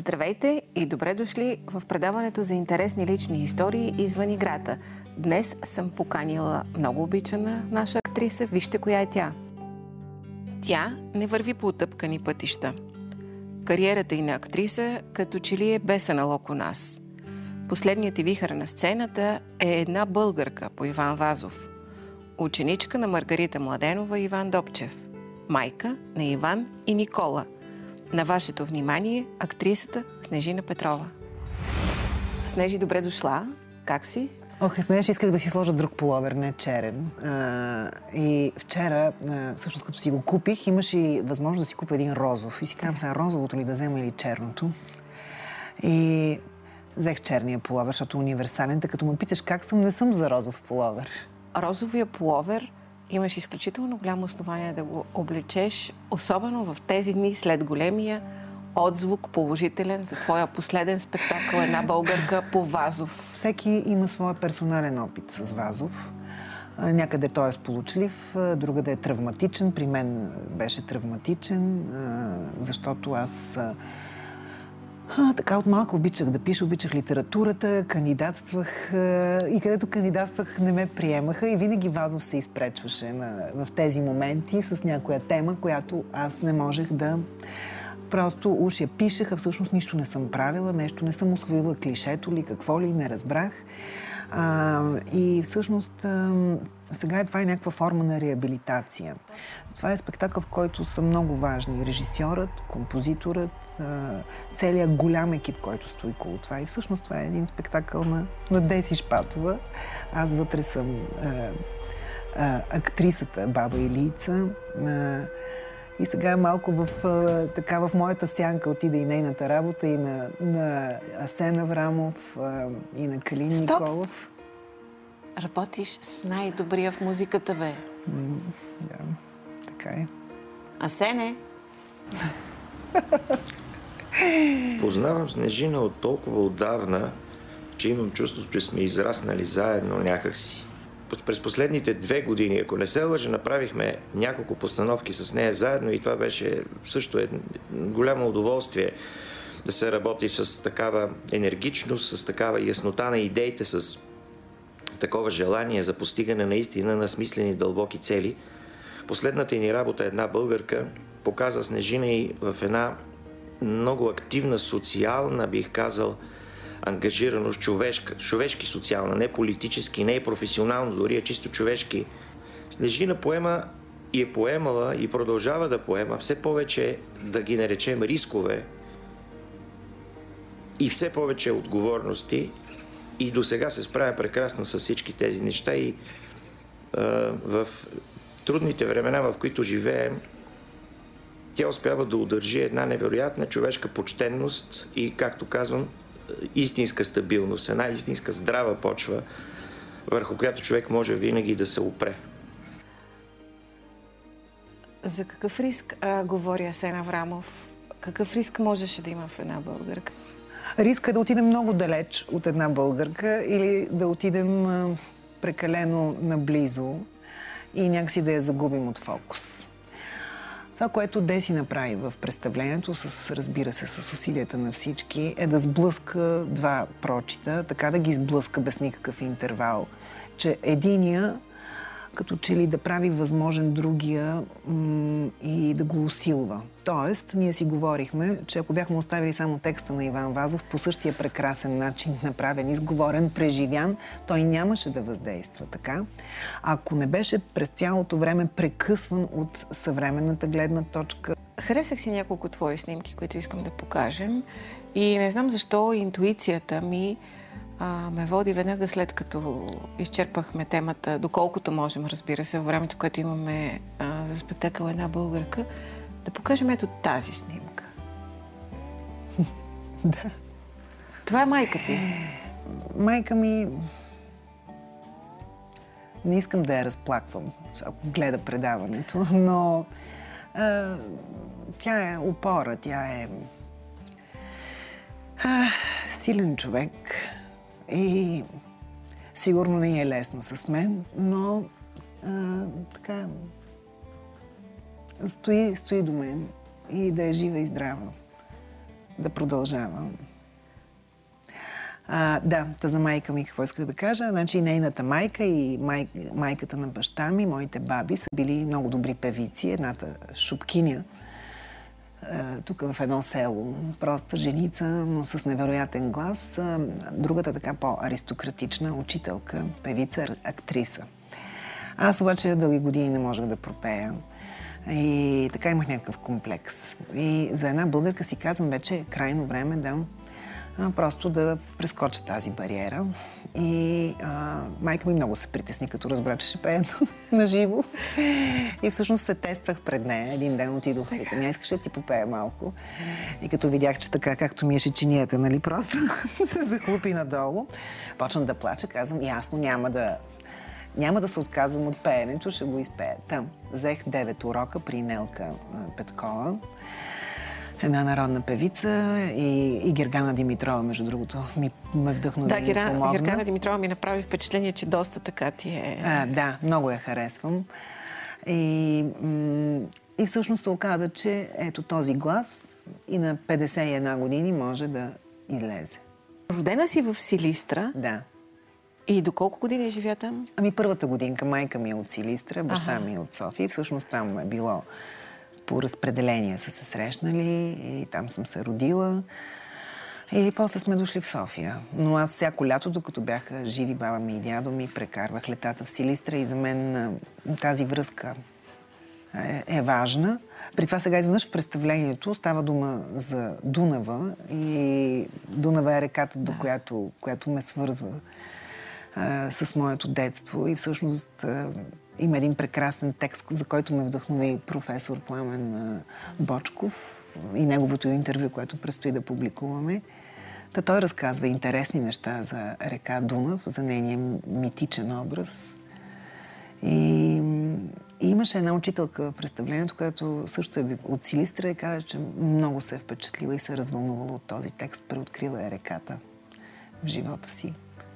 Здравейте и добре дошли в предаването за интересни лични истории извън играта. Днес съм поканила много обичана наша актриса. Вижте коя е тя. Тя не върви по утъпкани пътища. Кариерата й на актриса като че ли е без аналог у нас. Последният и вихър на сцената е една българка по Иван Вазов. Ученичка на Маргарита Младенова и Иван Добчев. Майка на Иван и Никола. На вашето внимание актрисата Снежина Петрова. Снежи, добре дошла. Как си? Снеж, исках да си сложа друг пуловер, не черен. И вчера, всъщност като си го купих, имаше и възможност да си купя един розов. И си казвам сега, розовото ли да взема или черното. И взех черния пуловер, защото е универсален. Тъй като ме питаш как съм, не съм за розов пуловер. Розовия пуловер имаш изключително голямо основание да го облечеш, особено в тези дни след големия отзвук положителен за твоя последен спектакъл "Една българка" по Вазов. Всеки има своя персонален опит с Вазов. Някъде той е сполучлив, другаде е травматичен. При мен беше травматичен, защото аз така от малко обичах да пиша, обичах литературата, кандидатствах и където кандидатствах не ме приемаха и винаги Вазов се изпречваше в тези моменти с някоя тема, която аз не можех да... Просто уж я пишех, а всъщност нищо не съм правила, нещо не съм усвоила, клишето ли, какво ли, не разбрах. И всъщност сега това е някаква форма на реабилитация. Това е спектакъл, в който са много важни режисьорът, композиторът, целият голям екип, който стои около това. И всъщност това е един спектакъл на Деси Шпатова. Аз вътре съм актрисата баба Илийца. И сега малко в моята сянка отида и нейната работа, и на Асен Аврамов, и на Калин Николов. Работиш с най-добрия в музиката, бе. Да, така е. Асене? Познавам Снежина от толкова отдавна, че имам чувството, че сме израснали заедно някакси. През последните 2 години, ако не се лъжа, направихме няколко постановки с нея заедно и това беше също голямо удоволствие да се работи с такава енергичност, с такава яснота на идеите, с такова желание за постигане наистина на смислени дълбоки цели. Последната ни работа "Една българка" показа Снежина и в една много активна, социална, бих казал, ангажираност, човешки социална, не политически, не и професионално, дори чисто човешки. Снежина поема и е поемала и продължава да поема все повече, да ги наречем, рискове и все повече отговорности и до сега се справя прекрасно с всички тези неща и в трудните времена, в които живеем, тя успява да удържи една невероятна човешка почтенност и, както казвам, истинска стабилност, една истинска здрава почва, върху която човек може винаги да се опре. За какъв риск говори Асен Аврамов? Какъв риск можеше да има в "Една българка"? Риска е да отидем много далеч от "Една българка" или да отидем прекалено наблизо и някакси да я загубим от фокус. Това, което Деси направи в представлението, разбира се, с усилията на всички, е да сблъска два прочита, така да ги сблъска без никакъв интервал, че единия като че ли да прави възможен другия и да го усилва. Тоест, ние си говорихме, че ако бяхме оставили само текста на Иван Вазов по същия прекрасен начин, направен, изговорен, преживян, той нямаше да въздейства така. Ако не беше през цялото време прекъсван от съвременната гледна точка. Харесах си няколко твои снимки, които искам да покажем. И не знам защо интуицията ми ме води веднага след като изчерпахме темата, доколкото можем, разбира се, във времето, което имаме за спектакъл "Една българка", да покажем ето тази снимка. Да. Това е майка ти. Майка ми... Не искам да я разплаквам, ако гледа предаването, но тя е опора, тя е силен човек. И сигурно не е лесно с мен, но така стои до мен и да е жива и здрава. да продължавам. Да, за майка ми какво исках да кажа. Значи нейната майка и майката на баща ми, моите баби, са били много добри певици. Едната шопкиня, тук в едно село, проста женица, но с невероятен глас. Другата така по-аристократична учителка, певица, актриса. Аз обаче дълги години не можех да пропея. И така имах някакъв комплекс. И за една българка си казвам, вече е крайно време да просто да прескоча тази бариера. И майка ми много се притесни, като разбра, че ще пея на живо. И всъщност се тествах пред нея. Един ден отидох и тя искаше да ти попея малко. И като видях, че така, както ми е шеченията, нали, просто се захлупи надолу. Почнах да плача, казвам, ясно, няма да се отказвам от пеенето, ще го изпея. Там взех 9 урока при Нелка Петкова, една народна певица, и Гергана Димитрова, между другото, ме вдъхнови и помогна. Да, Гергана Димитрова ми направи впечатление, че доста така ти е... Да, много я харесвам. И всъщност се оказа, че ето този глас и на 51 години може да излезе. Родена си в Силистра. Да. И до колко години живя там? Първата годинка майка ми е от Силистра, баща ми е от София. Всъщност там е било по разпределение, са се срещнали и там съм се родила. И после сме дошли в София. Но аз всяко лято, докато бяха живи баба ми и дядо ми, прекарвах летата в Силистра и за мен тази връзка е важна. При това сега изведнъж в представлението става дума за Дунава и Дунава е реката, до която ме свързва с моето детство. И всъщност има един прекрасен текст, за който ме вдъхнови професор Пламен Бочков и неговото интервю, което предстои да публикуваме. Той разказва интересни неща за река Дунав, за нейния митичен образ. И имаше една учителка в представлението, която също е от Силистра и каза, че много се е впечатлила и се е развълнувала от този текст. Преоткрила е реката в живота си.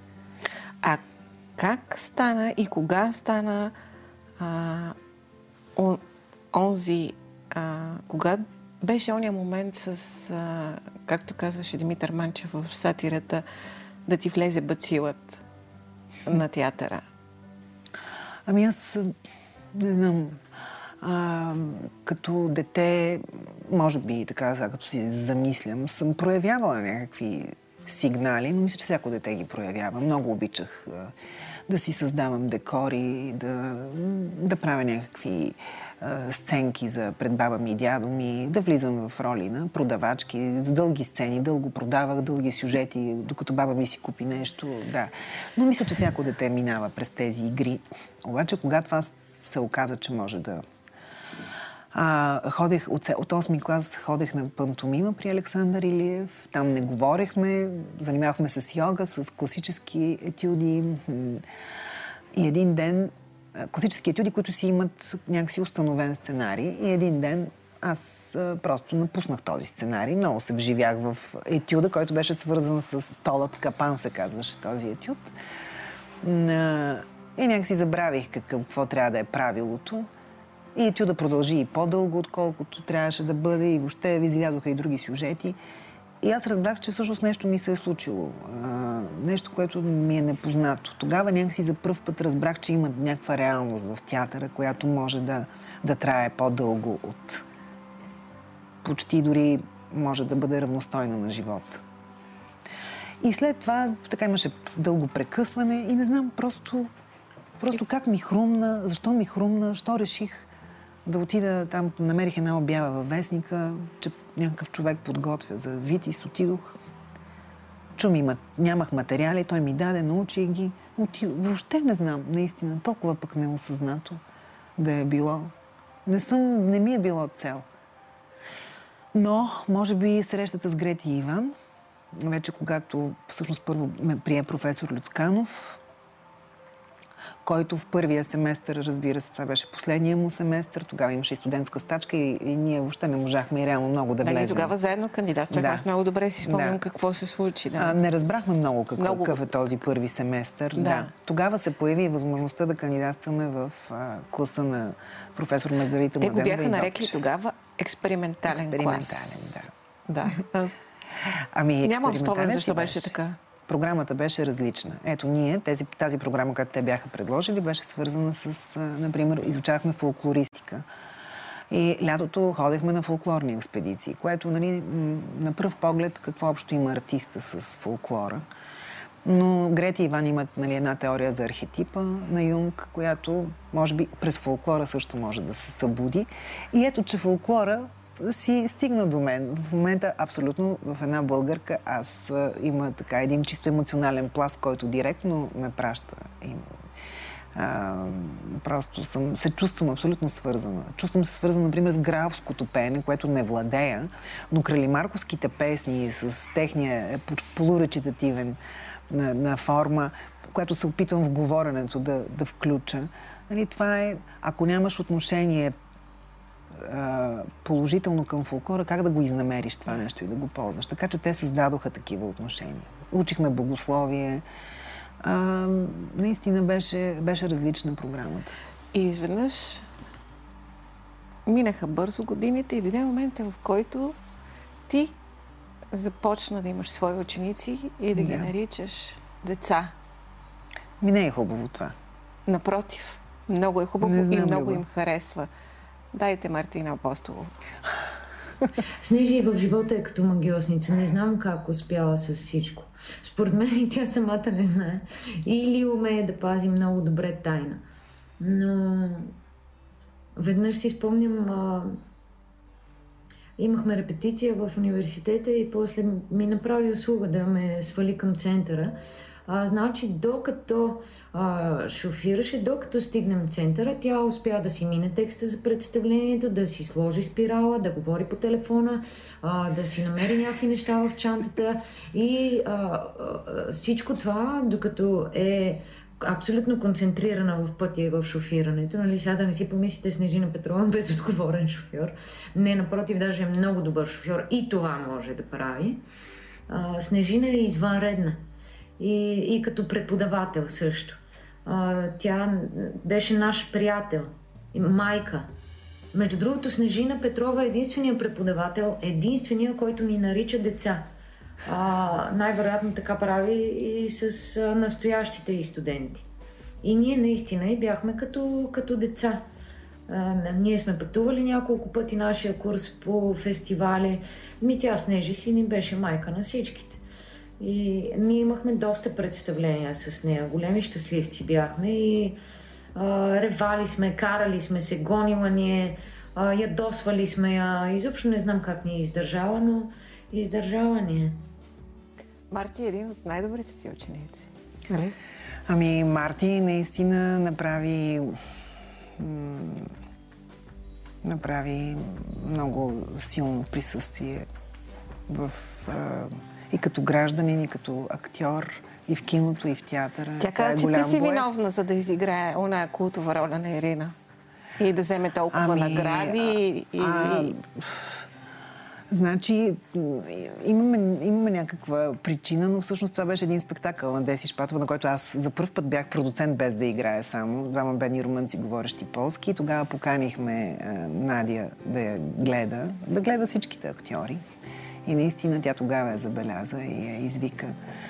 А как стана и кога стана кога беше ония момент с, както казваше Димитър Манчев в сатирата, да ти влезе бацилът на театъра? Аз не знам. Като дете, може би така, като си замислям, съм проявявала някакви сигнали, но мисля, че всяко дете ги проявява. Много обичах да си създавам декори, да правя някакви сценки за пред баба ми и дядо ми, да влизам в роли на продавачки, с дълги сцени, дълго продавах, дълги сюжети, докато баба ми си купи нещо. Да. Но мисля, че всяко дете минава през тези игри. Обаче, когато това се оказа, че може да... Ходех от 8-ми клас, ходех на пантомима при Александър Илиев. Там не говорехме, занимавахме с йога, с класически етюди. И един ден, класически етюди, които си имат някакси установен сценарий. И един ден аз просто напуснах този сценарий. Много се вживях в етюда, който беше свързан с столът капан, се казваше този етюд. И някакси забравих какво трябва да е правилото. И етюда продължи и по-дълго, отколкото трябваше да бъде, и въобще излязоха и други сюжети. И аз разбрах, че всъщност нещо ми се е случило. Нещо, което ми е непознато. Тогава някакси за пръв път разбрах, че има някаква реалност в театъра, която може да трае по-дълго от... Почти дори може да бъде равностойна на живота. И след това така имаше дълго прекъсване и не знам, просто как ми хрумна, защо реших да отида там, намерих една обява във вестника, че някакъв човек подготвя за Витис, отидох. Нямах материали, той ми даде, научих ги. Въобще не знам, наистина, толкова пък неосъзнато да е било. Не ми е било цел. Но, може би, срещата с Грети и Иван, вече когато всъщност първо ме прие професор Люцканов, който в първия семестър, разбира се, това беше последния му семестър, тогава имаше и студентска стачка и ние въобще не можахме и реално много да влезем. Тогава заедно кандидатствахме. Аз много добре си спомням какво се случи. Да. Не разбрахме много какъв е този първи семестър. Да. Тогава се появи възможността да кандидатстваме в класа на професор Маргарита Младенова. Те го бяха нарекли тогава експериментален клас. Да. Ами, Нямам спомен защо беше така. Програмата беше различна. Ето ние, тази програма, която те бяха предложили, беше свързана с, например, изучавахме фолклористика. И лятото ходехме на фолклорни експедиции, което, нали, на пръв поглед, какво общо има артиста с фолклора. Но Грети и Иван имат, нали, една теория за архетипа на Юнг, която, може би, през фолклора също може да се събуди. И ето, че фолклора си стигна до мен. В момента абсолютно в една българка аз има така един чисто емоционален пласт, който директно ме праща. Просто се чувствам абсолютно свързана. Чувствам се свързана, например, с графското пеене, което не владея, но кралимарковските песни с техния полуречитативен на форма, която се опитвам в говоренето да включа. Нали, това е, ако нямаш отношение положително към фолклора, как да го изнамериш това нещо и да го ползваш. Така че те създадоха такива отношения. Учихме богословие. Наистина беше различна програмата. И изведнъж минаха бързо годините и дойде момента, в който ти започна да имаш свои ученици и да ги наричаш деца. Не е хубаво това. Напротив, много е хубаво и много им харесва. Дайте Мартина Апостолова. Снежи в живота е като магиосница. Не знам как успяла с всичко. Според мен и тя самата не знае. Или умее да пази много добре тайна. Но веднъж си спомням, имахме репетиция в университета и после ми направи услуга да ме свали към центъра. Значи, докато шофираше, докато стигнем в центъра, тя успя да си мине текста за представлението, да си сложи спирала, да говори по телефона, да си намери някакви неща в чантата и всичко това, докато е абсолютно концентрирана в пътя и в шофирането. Нали, сега да не си помислите Снежина Петрова безотговорен шофьор. Не, напротив, даже е много добър шофьор и това може да прави. Снежина е извънредна. И като преподавател също. Тя беше наш приятел, майка. Между другото, Снежина Петрова е единственият преподавател, единственият, който ни нарича деца. Най-вероятно така прави и с настоящите и студенти. И ние наистина и бяхме като деца. Ние сме пътували няколко пъти нашия курс по фестивали. Тя Снежи си ни беше майка на всичките. И ние имахме доста представления с нея. Големи щастливци бяхме и ревали сме, карали сме се, гонила ни е, ядосвали сме я. Изобщо не знам как ни е издържала, но издържала ни е. Марти е един от най-добрите ти ученици. Нали? Ами, Марти наистина направи много силно присъствие и като гражданин, и като актьор, и в киното, и в театъра. Тя каза, че ти си виновна, за да изиграе оная култова роля на Ирина. И да вземе толкова награди. Значи, имаме някаква причина, но всъщност това беше един спектакъл на Деси Шпатова, на който аз за първ път бях продуцент без да играя само. Двама бедни румънци, говорещи полски. Тогава поканихме Надя да я гледа всичките актьори. И наистина тя тогава я забеляза и я извика.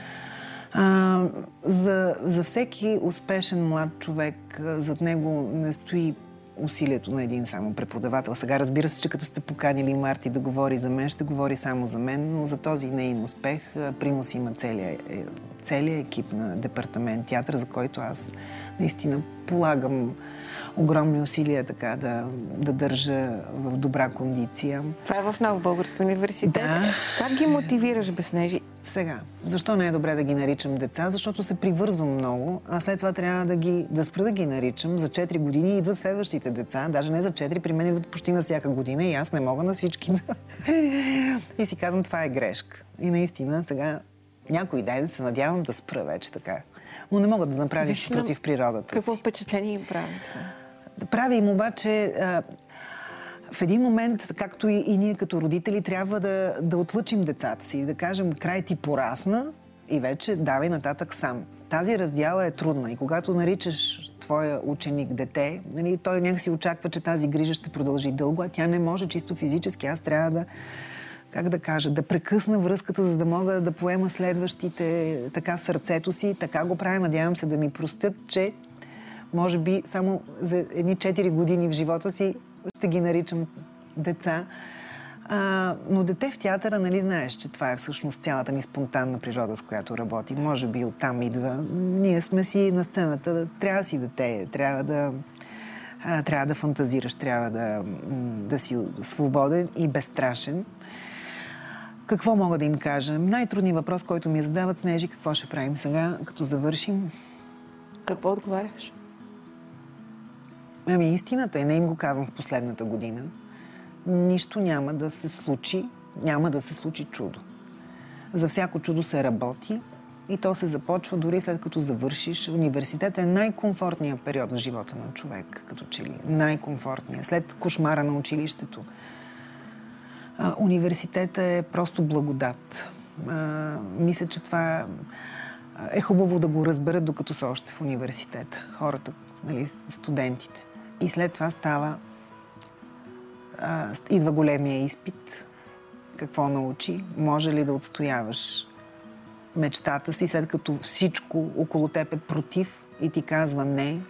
За всеки успешен млад човек зад него не стои усилието на един само преподавател. Сега разбира се, че като сте поканили Марти да говори за мен, ще говори само за мен, но за този нейн успех принос има целият екип на департамент театър, за който аз наистина полагам огромни усилия така да държа в добра кондиция. Това е в Нов български университет. Да. Как ги мотивираш, Снежи? Сега, защо не е добре да ги наричам деца? Защото се привързвам много, а след това трябва да спра да ги наричам. За 4 години идват следващите деца. Даже не за 4, при мен идват почти на всяка година и аз не мога на всички. И си казвам, това е грешка. И наистина сега някой ден се надявам да спра вече така. Но не мога да направя нищо против природата. Какво впечатление им прави това? Прави им обаче в един момент, както и ние като родители, трябва да отлъчим децата си и да кажем, край ти порасна и вече давай нататък сам. Тази раздяла е трудна и когато наричаш твоя ученик дете, нали, той някакси очаква, че тази грижа ще продължи дълго, а тя не може чисто физически. Аз трябва как да кажа, да прекъсна връзката, за да мога да поема следващите така в сърцето си. Така го правя. Надявам се да ми простят, че може би само за едни 4 години в живота си ще ги наричам деца. Но дете в театъра, нали знаеш, че това е всъщност цялата ни спонтанна природа, с която работи. Може би оттам идва. Ние сме си на сцената, трябва да си дете, трябва да фантазираш, трябва да си свободен и безстрашен. Какво мога да им кажа? Най-трудният въпрос, който ми задават: Снежи, какво ще правим сега, като завършим? Какво отговаряш? Ами истината е, не им го казвам в последната година. Нищо няма да се случи чудо. За всяко чудо се работи и то се започва дори след като завършиш. Университетът е най-комфортният период в живота на човек, като че ли. Най-комфортният. След кошмара на училището. Университетът е просто благодат. Мисля, че това е хубаво да го разберат, докато са още в университета. Хората, нали, студентите. И след това идва големия изпит. Какво научи? Може ли да отстояваш мечтата си, след като всичко около теб е против и ти казва не?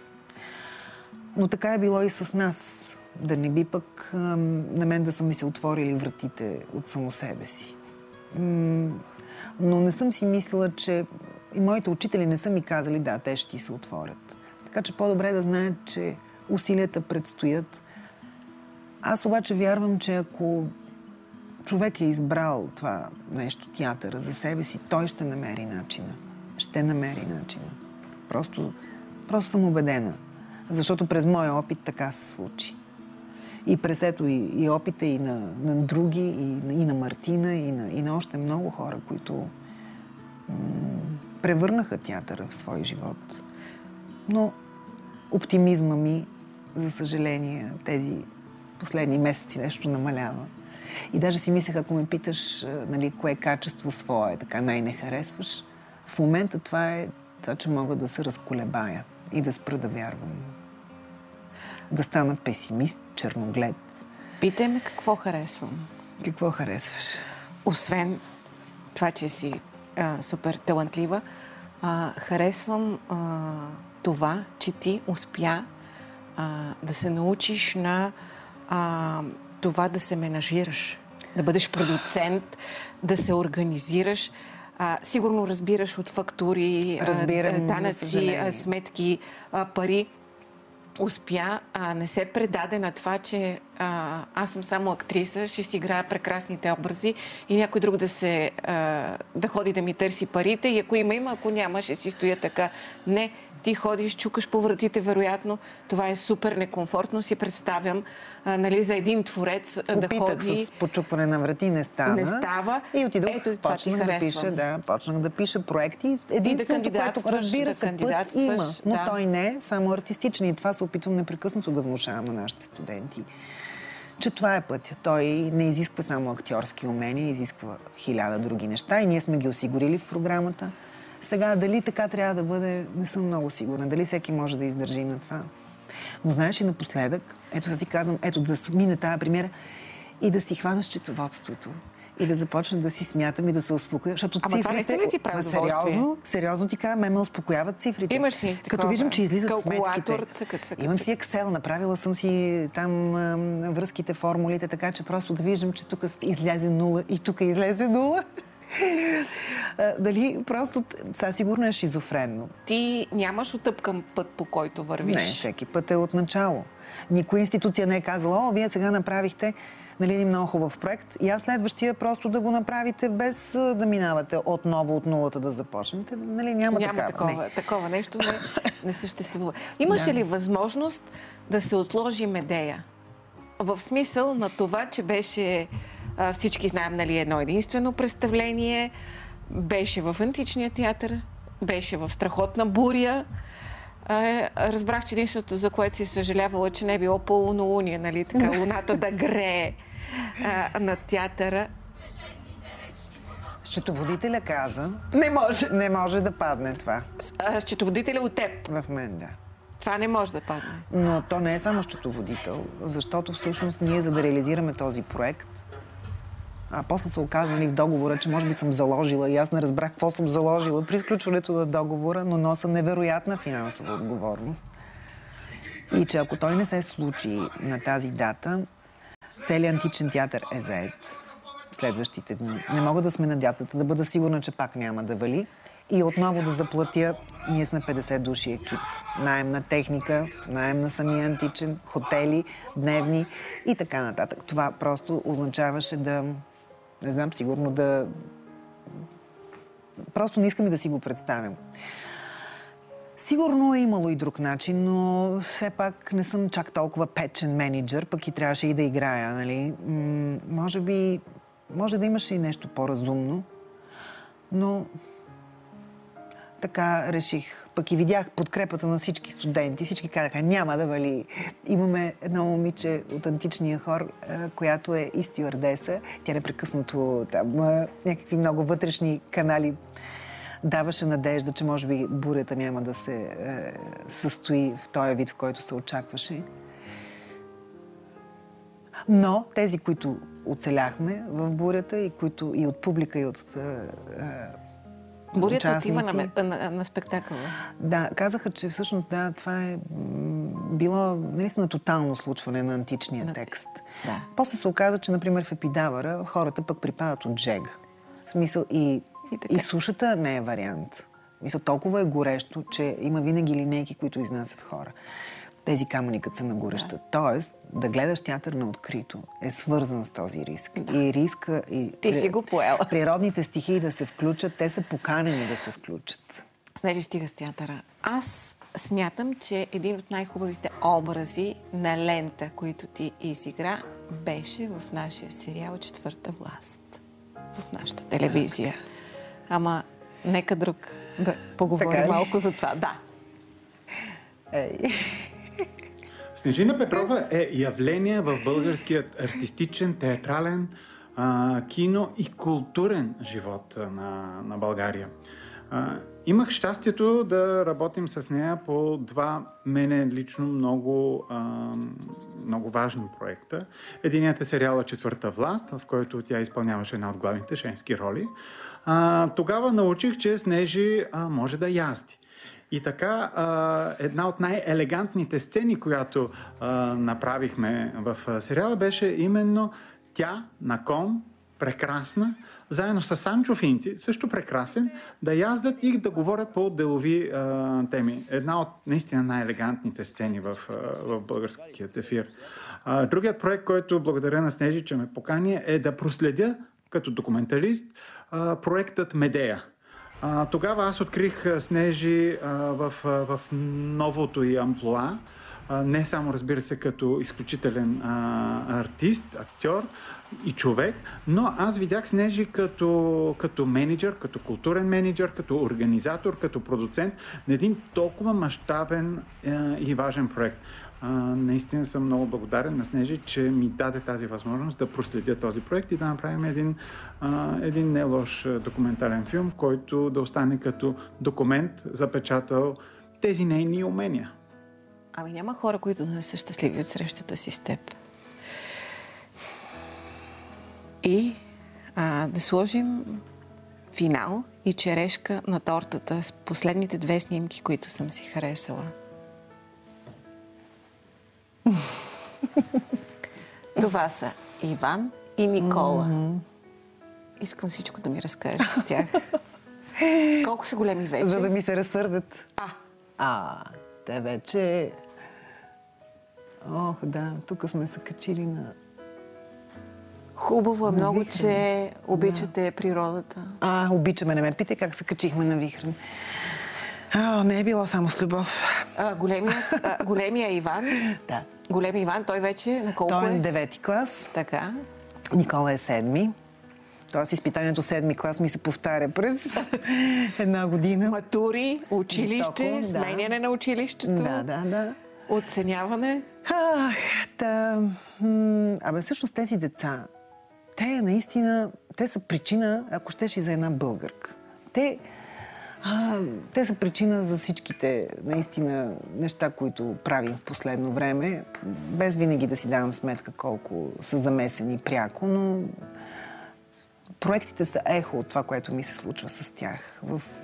Но така е било и с нас. Да не би пък на мен да са ми се отворили вратите от само себе си. Но не съм си мислила, че и моите учители не са ми казали: да, те ще ти се отворят. Така че по-добре да знаят, че усилията предстоят. Аз обаче вярвам, че ако човек е избрал това нещо, театъра, за себе си, той ще намери начина. Ще намери начина. Просто съм убедена. Защото през моя опит така се случи. И през ето и опита и на други, и на Мартина, и на още много хора, които превърнаха театъра в свой живот. Но оптимизма ми, за съжаление, тези последни месеци нещо намалява. И даже си мислех, ако ме питаш, нали, кое качество свое така най-не харесваш, в момента това е това, че мога да се разколебая и да спра да вярвам. Да стана песимист, черноглед. Питай ме какво харесвам. Какво харесваш? Освен това, че си супер талантлива, харесвам това, че ти успя да се научиш на това да се менажираш, да бъдеш продуцент, да се организираш. Сигурно разбираш от фактури, данъци, сметки, пари. Успя, не се предаде на това, че аз съм само актриса, ще си играя прекрасните образи и някой друг да ходи да ми търси парите и ако има, ако няма, ще си стоя така. Не, ти ходиш, чукаш по вратите, вероятно. Това е супер некомфортно. Си представям, нали, за един творец да ходи... Опитах с почукване на врати, не става. И отидох, почнах да пиша проекти. Единственото, което, разбира се, път има, но той не е само артистичен. И това се опитвам непрекъснато да внушавам на нашите студенти. Че това е пътя. Той не изисква само актьорски умения, изисква 1000 други неща и ние сме ги осигурили в програмата. Сега, дали така трябва да бъде, не съм много сигурна. Дали всеки може да издържи на това. Но знаеш, и напоследък, ето да си казвам, да мине тая примера и да си хвана счетоводството. И да започна да си смятам и да се успокоя. Защото цифрите... ли ти прави удоволствие? Сериозно ти кажа, ме успокояват цифрите. Имаш си такова. Като виждам, че излизат сметките. Цъка. Имам си Excel, направила съм си там връзките, формулите, така че просто да виждам, че тук излезе 0 и тук излезе 0. Дали просто... Сега сигурно е шизофренно. Ти нямаш утъпкан път, по който вървиш. Не, всеки път е от начало. Никоя институция не е казала: вие сега направихте, нали, един много хубав проект и аз следващия просто да го направите без да минавате отново от нулата да започнете. Нали, няма такова нещо не съществува. Имаше ли възможност да се отложи Медея? В смисъл на това, че беше... Всички знаем, нали, едно единствено представление. Беше в Античния театър, беше в Страхотна буря. Разбрах, че единственото, за което си съжалявала, че не е било полунолуние, нали, така, луната да грее над театъра. Счетоводителя каза... Не може да падне това. Счетоводителя от теб? В мен, да. Това не може да падне. Но то не е само счетоводител, защото всъщност ние, за да реализираме този проект, А после се оказа, нали, в договора, че може би съм заложила и аз не разбрах какво съм заложила при сключването на договора, но нося невероятна финансова отговорност. И че ако той не се случи на тази дата, целият античен театър е зает следващите дни. Не мога да сме на датата, да бъда сигурна, че пак няма да вали. И отново да заплатя, ние сме 50 души екип. Наем на техника, наем на самия античен, хотели, дневни и така нататък. Това просто означаваше да, не знам, сигурно да... Просто не искам и да си го представям. Сигурно е имало и друг начин, но все пак не съм чак толкова печен менеджер, пък и трябваше и да играя, нали? Може да имаше и нещо по-разумно, но така реших. Пък и видях подкрепата на всички студенти. Всички казаха, няма да вали. Имаме едно момиче от античния хор, която е и стюардеса. Тя непрекъснато там някакви много вътрешни канали даваше надежда, че може би бурята няма да се състои в този вид, в който се очакваше. Но тези, които оцеляхме в бурята и от публика, и от бурята участници. отива на спектакъла. Да, казаха, че всъщност да, това е било наистина тотално случване на античния текст. Да. После се оказа, че, например, в Епидавъра хората пък припадат от жега. В смисъл и сушата не е вариант. Мисля, толкова е горещо, че има винаги линейки, които изнасят хора. Тези камъни, като са на гореща. Да. Тоест, да гледаш театър на открито е свързан с този риск. Да. И риска, и ти си го поела. Природните стихии да се включат, те са поканени да се включат. Снежи, стига с театъра. Аз смятам, че един от най-хубавите образи на лента, които ти изигра, беше в нашия сериал "Четвърта власт" в нашата телевизия. Ама нека друг да поговорим малко за това. Да. Ей. Снежина Петрова е явление в българският артистичен, театрален, кино и културен живот на България. Имах щастието да работим с нея по два мене лично много важни проекта. Единият е сериала "Четвърта власт", в който тя изпълняваше една от главните женски роли. Тогава научих, че Снежи може да язди. И така, една от най-елегантните сцени, която направихме в сериала, беше именно тя на кон, прекрасна, заедно с Санчо Финци, също прекрасен, да яздат и да говорят по делови теми. Една от наистина най-елегантните сцени в българският ефир. Другият проект, който благодаря на Снежи, че ме покани, е да проследя като документалист проектът "Медея". Тогава аз открих Снежи в новото й амплоа, не само, разбира се, като изключителен артист, актьор и човек, но аз видях Снежи като менеджер, като културен менеджер, като организатор, като продуцент на един толкова мащабен и важен проект. Наистина съм много благодарен на Снежи, че ми даде тази възможност да проследя този проект и да направим един не лош документален филм, който да остане като документ, запечатал тези нейни умения. Ами няма хора, които да не са щастливи от срещата си с теб. И да сложим финал и черешка на тортата с последните две снимки, които съм си харесала. Това са Иван и Никола. Искам всичко да ми разкажеш с тях. Колко са големи вече? За да ми се разсърдят. Те вече... Ох, да, тук сме се качили на... Хубаво е много, че обичате природата. Обичаме, не ме питай как се качихме на Вихрен. Не е било само с любов. Големия Иван. Да. Големия Иван, той вече на колко е? Той е 9-ти клас. Така. Никола е 7-ми. Тоест изпитанието 7-ми клас ми се повтаря през една година. Матури, училище, сменяне на училището. Да. Оценяване. Всъщност тези деца, те наистина, те са причина, ако щеш, и за една българка. Те са причина за всичките наистина неща, които правим в последно време, без винаги да си давам сметка колко са замесени пряко, но проектите са ехо от това, което ми се случва с тях.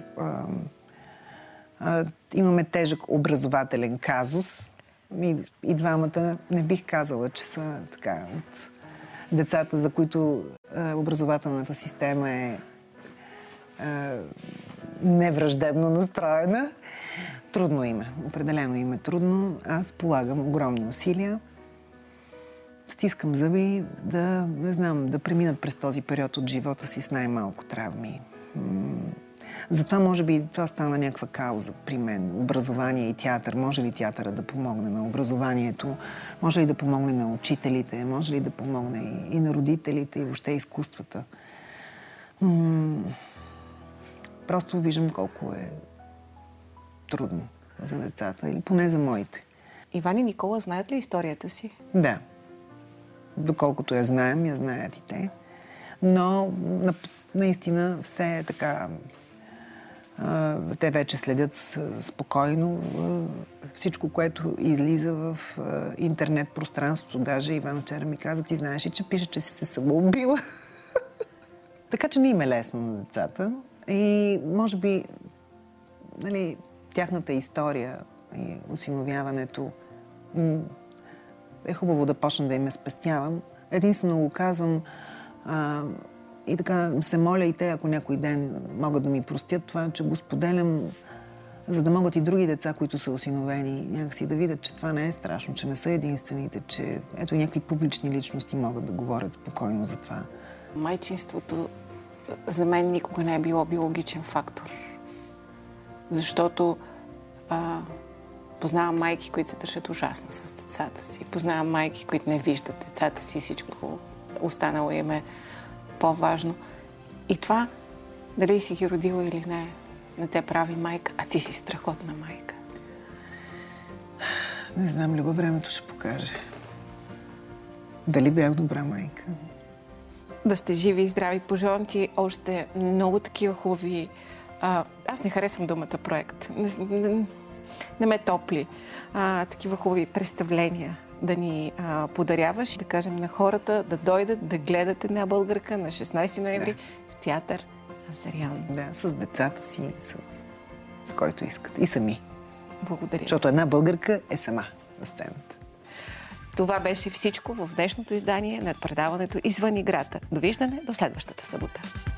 Имаме тежък образователен казус. И двамата не бих казала, че са така от децата, за които образователната система е невраждебно настроена. Трудно им е. Определено им е трудно. Аз полагам огромни усилия. Стискам зъби да преминат през този период от живота си с най-малко травми. Затова, може би, това стана някаква кауза при мен. Образование и театър. Може ли театъра да помогне на образованието? Може ли да помогне на учителите? Може ли да помогне и на родителите, и въобще изкуствата? Просто виждам колко е трудно за децата, или поне за моите. Иван и Никола знаят ли историята си? Да. Доколкото я знаем, я знаят и те. Но наистина все е така. Те вече следят спокойно всичко, което излиза в интернет пространството. Даже Иван вчера ми каза: ти знаеш ли, че пише, че си се самоубила? Така че не им е лесно на децата. И може би, нали, тяхната история и осиновяването е хубаво да почна да им спестявам. Единствено го казвам и така се моля и те, ако някой ден могат да ми простят това, че го споделям, за да могат и други деца, които са осиновени, някакси да видят, че това не е страшно, че не са единствените, че ето някакви публични личности могат да говорят спокойно за това. Майчинството за мен никога не е било биологичен фактор. Защото познавам майки, които се държат ужасно с децата си. Познавам майки, които не виждат децата си, всичко останало им е по-важно. И това, дали си ги родила или не те прави майка, а ти си страхотна майка. Не знам, Люба, времето ще покаже. Дали бях добра майка? Да сте живи и здрави. Пожелавам ти още много такива хубави... аз не харесвам думата проект. Не ме топли. Такива хубави представления да ни подаряваш, да кажем на хората да дойдат, да гледат една българка на 16 ноември в театър Азарян. Да, с децата си, с който искат. И сами. Благодаря. Защото една българка е сама на сцената. Това беше всичко в днешното издание на предаването Извън играта. Довиждане до следващата събота.